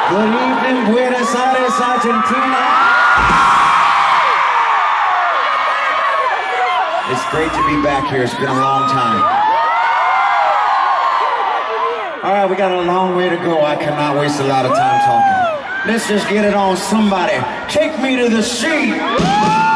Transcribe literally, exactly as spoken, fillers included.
Good evening, Buenos Aires, Argentina. It's great to be back here. It's been a long time. All right, we got a long way to go. I cannot waste a lot of time talking. Let's just get it on. Somebody take me to the sea.